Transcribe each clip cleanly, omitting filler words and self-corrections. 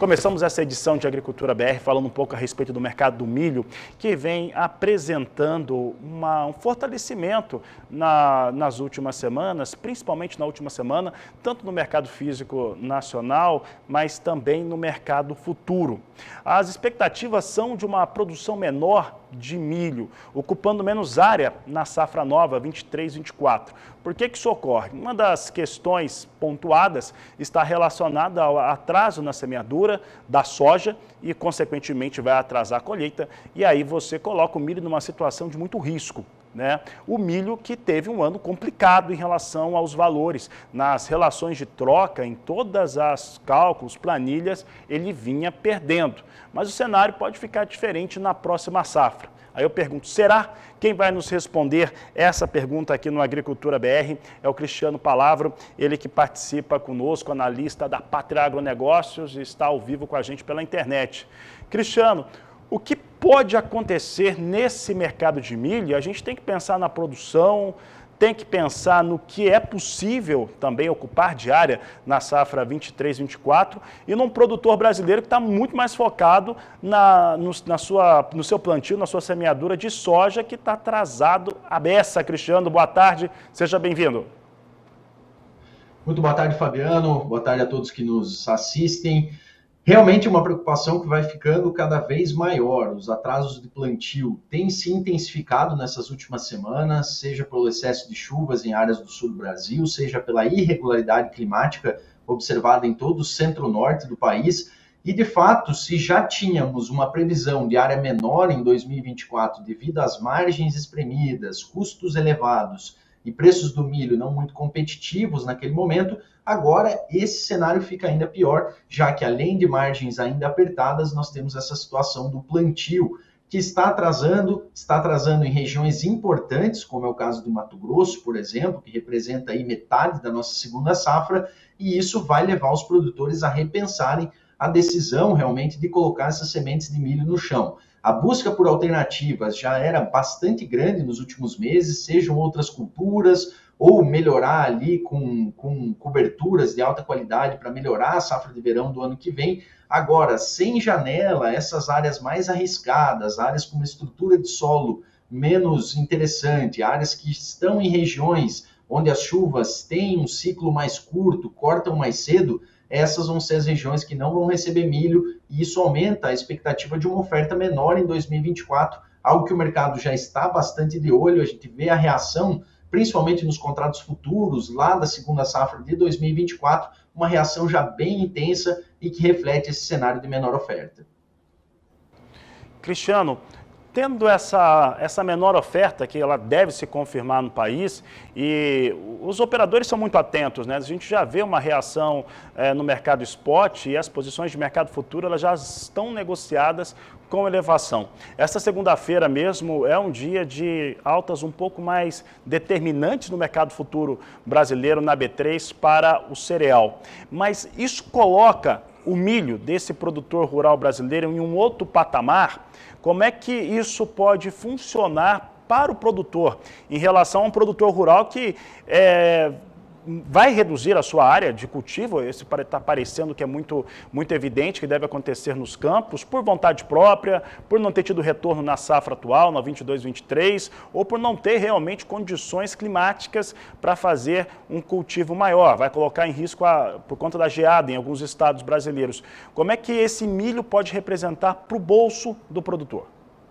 Começamos essa edição de Agricultura BR falando um pouco a respeito do mercado do milho, que vem apresentando um fortalecimento nas últimas semanas, principalmente na última semana, tanto no mercado físico nacional, mas também no mercado futuro. As expectativas são de uma produção menor de milho, ocupando menos área na safra nova 23-24. Por que isso ocorre? Uma das questões pontuadas está relacionada ao atraso na semeadura da soja e, consequentemente, vai atrasar a colheita, e aí você coloca o milho numa situação de muito risco. O milho que teve um ano complicado em relação aos valores, nas relações de troca, em todas as cálculos, planilhas, ele vinha perdendo. Mas o cenário pode ficar diferente na próxima safra. Aí eu pergunto, será? Quem vai nos responder essa pergunta aqui no Agricultura BR é o Cristiano Palavro, ele que participa conosco, analista da Pátria Agronegócios, e está ao vivo com a gente pela internet. Cristiano, o que pode acontecer nesse mercado de milho? A gente tem que pensar na produção, tem que pensar no que é possível também ocupar de área na safra 23-24 e num produtor brasileiro que está muito mais focado no seu plantio, na sua semeadura de soja, que está atrasado à beça. Cristiano, boa tarde, seja bem-vindo. Muito boa tarde, Fabiano, boa tarde a todos que nos assistem. Realmente uma preocupação que vai ficando cada vez maior. Os atrasos de plantio têm se intensificado nessas últimas semanas, seja pelo excesso de chuvas em áreas do sul do Brasil, seja pela irregularidade climática observada em todo o centro-norte do país. E, de fato, se já tínhamos uma previsão de área menor em 2024 devido às margens espremidas, custos elevados e preços do milho não muito competitivos naquele momento, agora esse cenário fica ainda pior, já que além de margens ainda apertadas, nós temos essa situação do plantio, que está atrasando em regiões importantes, como é o caso do Mato Grosso, por exemplo, que representa aí metade da nossa segunda safra, e isso vai levar os produtores a repensarem a decisão realmente de colocar essas sementes de milho no chão. A busca por alternativas já era bastante grande nos últimos meses, sejam outras culturas, ou melhorar ali com coberturas de alta qualidade para melhorar a safra de verão do ano que vem. Agora, sem janela, essas áreas mais arriscadas, áreas com uma estrutura de solo menos interessante, áreas que estão em regiões onde as chuvas têm um ciclo mais curto, cortam mais cedo, essas vão ser as regiões que não vão receber milho, e isso aumenta a expectativa de uma oferta menor em 2024, algo que o mercado já está bastante de olho. A gente vê a reação, principalmente nos contratos futuros, lá da segunda safra de 2024, uma reação já bem intensa e que reflete esse cenário de menor oferta. Cristiano, tendo essa menor oferta, que ela deve se confirmar no país, e os operadores são muito atentos, A gente já vê uma reação no mercado spot, e as posições de mercado futuro elas já estão negociadas com elevação. Esta segunda-feira mesmo é um dia de altas um pouco mais determinantes no mercado futuro brasileiro, na B3, para o cereal. Mas isso coloca o milho desse produtor rural brasileiro em um outro patamar. Como é que isso pode funcionar para o produtor, em relação a um produtor rural que vai reduzir a sua área de cultivo? Esse está parecendo que é muito evidente que deve acontecer nos campos, por vontade própria, por não ter tido retorno na safra atual, na 22-23, ou por não ter realmente condições climáticas para fazer um cultivo maior. Vai colocar em risco por conta da geada em alguns estados brasileiros. Como é que esse milho pode representar para o bolso do produtor?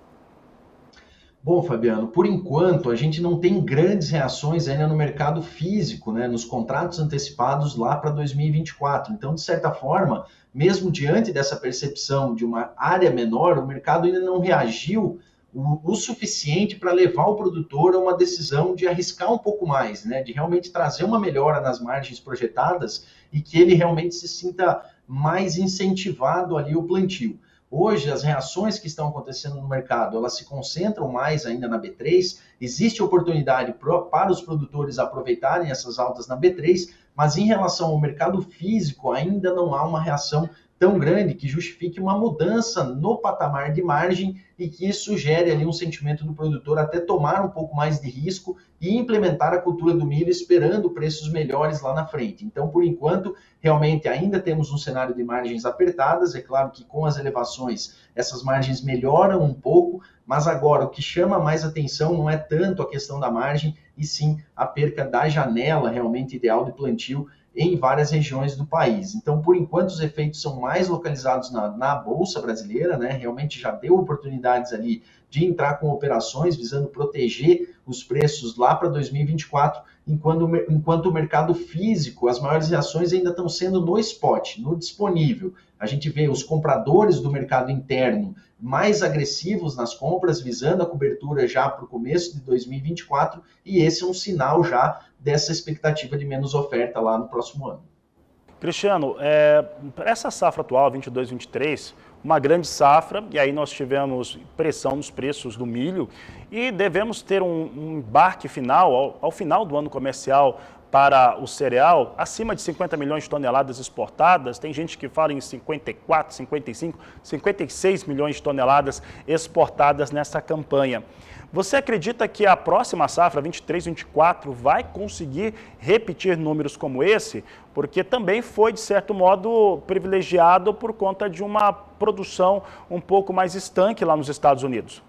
Bom, Fabiano, por enquanto a gente não tem grandes reações ainda no mercado físico, nos contratos antecipados lá para 2024. Então, de certa forma, mesmo diante dessa percepção de uma área menor, o mercado ainda não reagiu o suficiente para levar o produtor a uma decisão de arriscar um pouco mais, de realmente trazer uma melhora nas margens projetadas e que ele realmente se sinta mais incentivado ali o plantio. Hoje, as reações que estão acontecendo no mercado, elas se concentram mais ainda na B3, existe oportunidade para os produtores aproveitarem essas altas na B3, mas em relação ao mercado físico, ainda não há uma reação tão grande que justifique uma mudança no patamar de margem e que isso gere ali um sentimento do produtor até tomar um pouco mais de risco e implementar a cultura do milho esperando preços melhores lá na frente. Então, por enquanto, realmente ainda temos um cenário de margens apertadas. É claro que com as elevações essas margens melhoram um pouco, mas agora o que chama mais atenção não é tanto a questão da margem, e sim a perca da janela realmente ideal de plantio em várias regiões do país. Então, por enquanto, os efeitos são mais localizados na Bolsa Brasileira, né? Realmente já deu oportunidades ali de entrar com operações visando proteger os preços lá para 2024, enquanto o mercado físico, as maiores reações ainda estão sendo no spot, no disponível. A gente vê os compradores do mercado interno mais agressivos nas compras, visando a cobertura já para o começo de 2024, e esse é um sinal já dessa expectativa de menos oferta lá no próximo ano. Cristiano, essa safra atual, 22-23, uma grande safra, e aí nós tivemos pressão nos preços do milho, e devemos ter um embarque final, ao final do ano comercial, para o cereal, acima de 50 milhões de toneladas exportadas. Tem gente que fala em 54, 55, 56 milhões de toneladas exportadas nessa campanha. Você acredita que a próxima safra, 23-24, vai conseguir repetir números como esse? Porque também foi, de certo modo, privilegiado por conta de uma produção um pouco mais estanque lá nos Estados Unidos.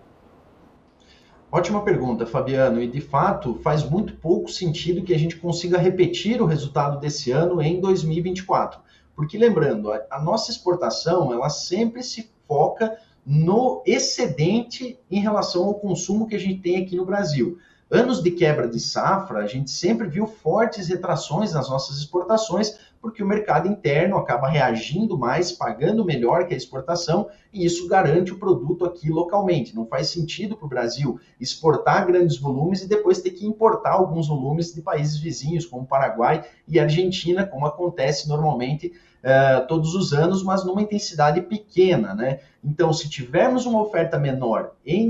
Ótima pergunta, Fabiano, e de fato faz muito pouco sentido que a gente consiga repetir o resultado desse ano em 2024, porque lembrando, a nossa exportação, ela sempre se foca no excedente em relação ao consumo que a gente tem aqui no Brasil. Anos de quebra de safra, a gente sempre viu fortes retrações nas nossas exportações, porque o mercado interno acaba reagindo mais, pagando melhor que a exportação, e isso garante o produto aqui localmente. Não faz sentido para o Brasil exportar grandes volumes e depois ter que importar alguns volumes de países vizinhos, como Paraguai e Argentina, como acontece normalmente todos os anos, mas numa intensidade pequena, né? Então, se tivermos uma oferta menor em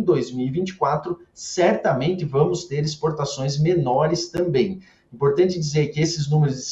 2024, certamente vamos ter exportações menores também. Importante dizer que esses números de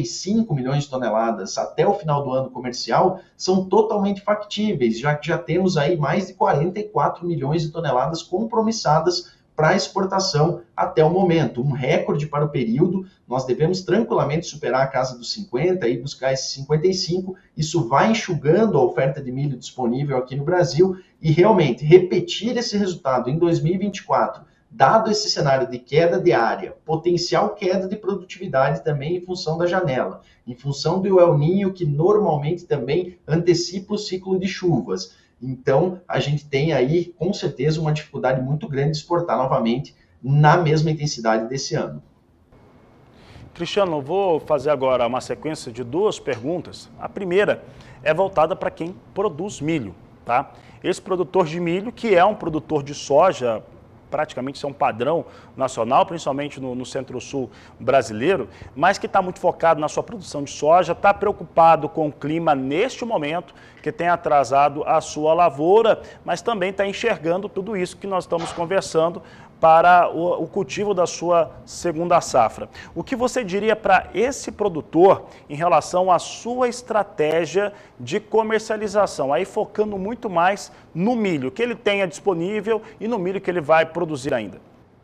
55 milhões de toneladas até o final do ano comercial são totalmente factíveis, já que já temos aí mais de 44 milhões de toneladas compromissadas para exportação até o momento. Um recorde para o período, nós devemos tranquilamente superar a casa dos 50 e buscar esses 55. Isso vai enxugando a oferta de milho disponível aqui no Brasil e realmente repetir esse resultado em 2024, dado esse cenário de queda de área, potencial queda de produtividade também em função da janela, em função do El Niño, que normalmente também antecipa o ciclo de chuvas. Então, a gente tem aí, com certeza, uma dificuldade muito grande de exportar novamente na mesma intensidade desse ano. Cristiano, eu vou fazer agora uma sequência de duas perguntas. A primeira é voltada para quem produz milho, tá? Esse produtor de milho, que é um produtor de soja, praticamente isso é um padrão nacional, principalmente no centro-sul brasileiro, mas que está muito focado na sua produção de soja, está preocupado com o clima neste momento, que tem atrasado a sua lavoura, mas também está enxergando tudo isso que nós estamos conversando para o cultivo da sua segunda safra. O que você diria para esse produtor em relação à sua estratégia de comercialização, aí focando muito mais no milho que ele tenha disponível e no milho que ele vai produzir ainda?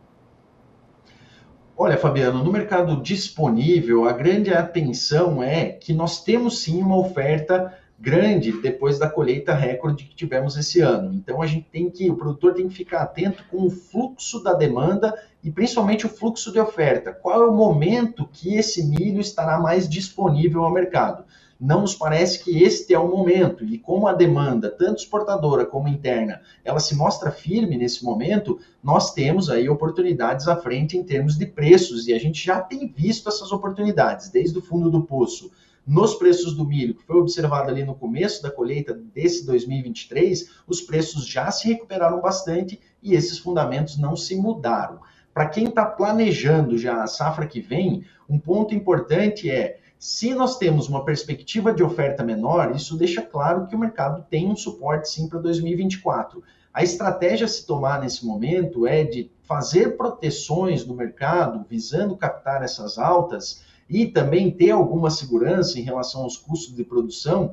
Olha, Fabiano, no mercado disponível, a grande atenção é que nós temos sim uma oferta grande depois da colheita recorde que tivemos esse ano. Então o produtor tem que ficar atento com o fluxo da demanda e principalmente o fluxo de oferta. Qual é o momento que esse milho estará mais disponível ao mercado? Não nos parece que este é o momento, e como a demanda, tanto exportadora como interna, ela se mostra firme nesse momento, nós temos aí oportunidades à frente em termos de preços, e a gente já tem visto essas oportunidades, desde o fundo do poço, nos preços do milho, que foi observado ali no começo da colheita desse 2023, os preços já se recuperaram bastante e esses fundamentos não se mudaram. Para quem está planejando já a safra que vem, um ponto importante é, se nós temos uma perspectiva de oferta menor, isso deixa claro que o mercado tem um suporte sim para 2024. A estratégia a se tomar nesse momento é de fazer proteções no mercado, visando captar essas altas, e também ter alguma segurança em relação aos custos de produção,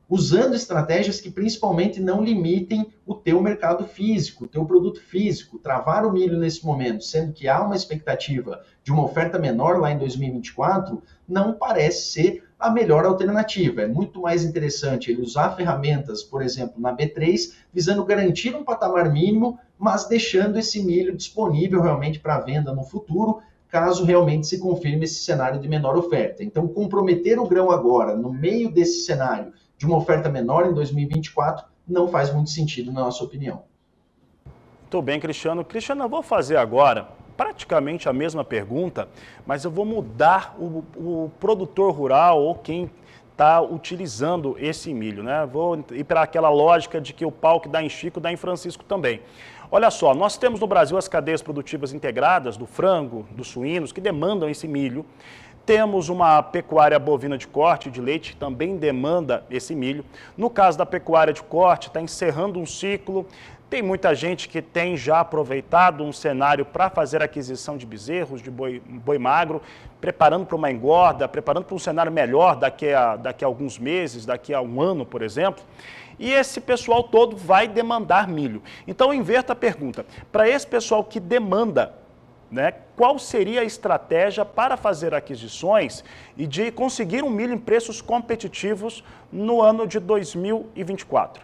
usando estratégias que principalmente não limitem o teu mercado físico, o teu produto físico. Travar o milho nesse momento, sendo que há uma expectativa de uma oferta menor lá em 2024, não parece ser a melhor alternativa. É muito mais interessante ele usar ferramentas, por exemplo, na B3, visando garantir um patamar mínimo, mas deixando esse milho disponível realmente para venda no futuro, caso realmente se confirme esse cenário de menor oferta. Então, comprometer o grão agora, no meio desse cenário de uma oferta menor em 2024, não faz muito sentido, na nossa opinião. Muito bem, Cristiano. Cristiano, eu vou fazer agora praticamente a mesma pergunta, mas eu vou mudar o produtor rural ou quem está utilizando esse milho, né? Vou ir para aquela lógica de que o pau que dá em Chico dá em Francisco também. Olha só, nós temos no Brasil as cadeias produtivas integradas do frango, dos suínos, que demandam esse milho. Temos uma pecuária bovina de corte de leite, que também demanda esse milho. No caso da pecuária de corte, está encerrando um ciclo. Tem muita gente que tem já aproveitado um cenário para fazer aquisição de bezerros, de boi magro, preparando para uma engorda, preparando para um cenário melhor daqui a alguns meses, daqui a um ano, por exemplo. E esse pessoal todo vai demandar milho. Então, inverta a pergunta. Para esse pessoal que demanda, né, qual seria a estratégia para fazer aquisições e de conseguir um milho em preços competitivos no ano de 2024?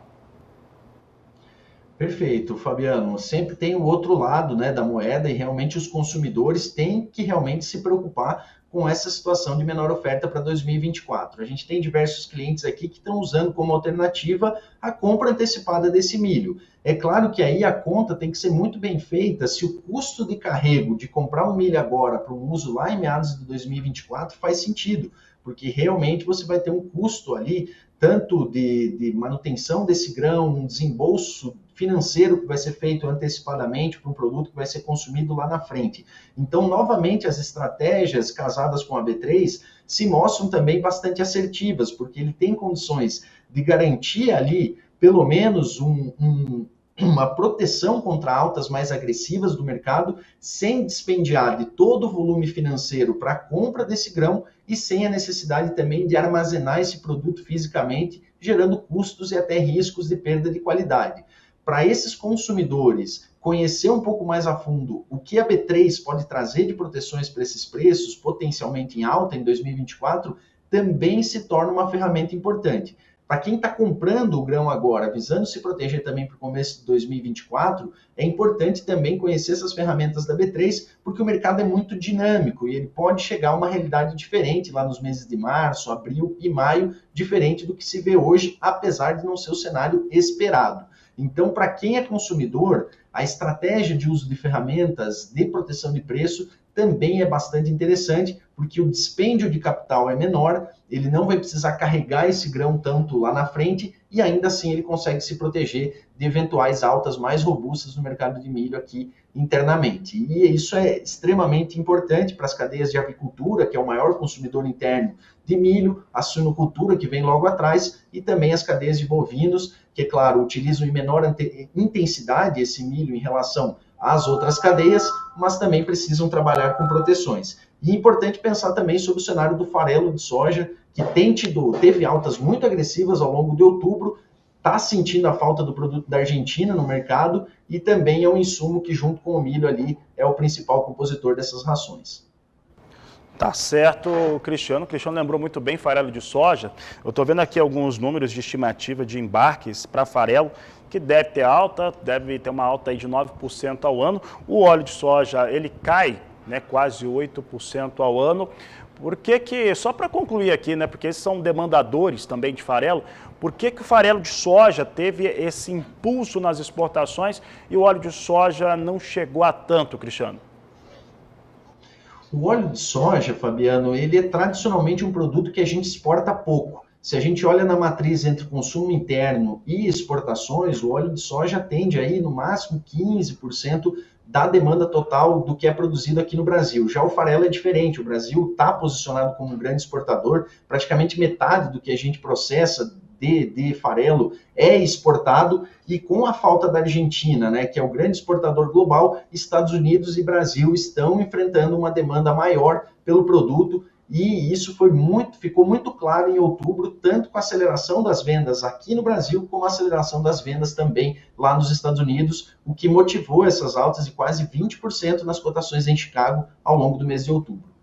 Perfeito, Fabiano. Sempre tem o outro lado, né, da moeda, e realmente os consumidores têm que realmente se preocupar com essa situação de menor oferta para 2024. A gente tem diversos clientes aqui que estão usando como alternativa a compra antecipada desse milho. É claro que aí a conta tem que ser muito bem feita se o custo de carrego de comprar um milho agora para um uso lá em meados de 2024 faz sentido, porque realmente você vai ter um custo ali, tanto de manutenção desse grão, um desembolso financeiro que vai ser feito antecipadamente para um produto que vai ser consumido lá na frente. Então, novamente, as estratégias casadas com a B3 se mostram também bastante assertivas, porque ele tem condições de garantir ali, pelo menos, uma proteção contra altas mais agressivas do mercado, sem dispendiar de todo o volume financeiro para a compra desse grão e sem a necessidade também de armazenar esse produto fisicamente, gerando custos e até riscos de perda de qualidade. Para esses consumidores conhecer um pouco mais a fundo o que a B3 pode trazer de proteções para esses preços, potencialmente em alta em 2024, também se torna uma ferramenta importante. Para quem está comprando o grão agora, visando se proteger também para o começo de 2024, é importante também conhecer essas ferramentas da B3, porque o mercado é muito dinâmico e ele pode chegar a uma realidade diferente lá nos meses de março, abril e maio, diferente do que se vê hoje, apesar de não ser o cenário esperado. Então, para quem é consumidor, a estratégia de uso de ferramentas de proteção de preço também é bastante interessante, porque o dispêndio de capital é menor, ele não vai precisar carregar esse grão tanto lá na frente e ainda assim ele consegue se proteger de eventuais altas mais robustas no mercado de milho aqui internamente. E isso é extremamente importante para as cadeias de avicultura, que é o maior consumidor interno de milho, a suinocultura, que vem logo atrás, e também as cadeias de bovinos, que, é claro, utilizam em menor intensidade esse milho em relação às outras cadeias, mas também precisam trabalhar com proteções. E é importante pensar também sobre o cenário do farelo de soja, que teve altas muito agressivas ao longo de outubro, está sentindo a falta do produto da Argentina no mercado e também é um insumo que, junto com o milho ali, é o principal compositor dessas rações. Tá certo, Cristiano. O Cristiano lembrou muito bem farelo de soja. Eu estou vendo aqui alguns números de estimativa de embarques para farelo, que deve ter uma alta aí de 9% ao ano. O óleo de soja, ele cai, né, quase 8% ao ano. Por que, só para concluir aqui, né, porque esses são demandadores também de farelo, por que o farelo de soja teve esse impulso nas exportações e o óleo de soja não chegou a tanto, Cristiano? O óleo de soja, Fabiano, ele é tradicionalmente um produto que a gente exporta pouco. Se a gente olha na matriz entre consumo interno e exportações, o óleo de soja atende aí no máximo 15% da demanda total do que é produzido aqui no Brasil. Já o farelo é diferente, o Brasil está posicionado como um grande exportador, praticamente metade do que a gente processa de farelo é exportado, e com a falta da Argentina, né, que é o grande exportador global, Estados Unidos e Brasil estão enfrentando uma demanda maior pelo produto, e isso ficou muito claro em outubro, tanto com a aceleração das vendas aqui no Brasil, como a aceleração das vendas também lá nos Estados Unidos, o que motivou essas altas de quase 20% nas cotações em Chicago ao longo do mês de outubro.